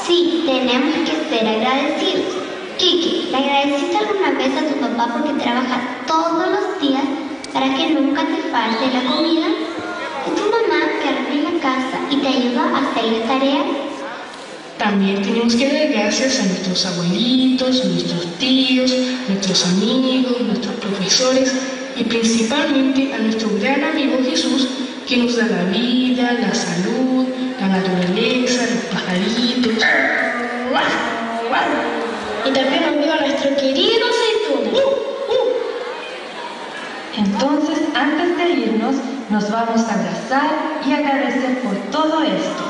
Sí, tenemos que ser agradecidos. Kiki, ¿le agradeciste alguna vez a tu papá porque trabaja todos los días para que nunca te falte la comida? ¿Y tu mamá que arregla la casa y te ayuda a hacer las tareas? También tenemos que dar gracias a nuestros abuelitos, nuestros tíos, nuestros amigos, nuestros profesores y principalmente a nuestro gran amigo Jesús, que nos da la vida, la salud, la naturaleza, los pajaritos. Y también amigo a nuestro querido aceituno. Entonces, antes de irnos, nos vamos a abrazar y agradecer por todo esto.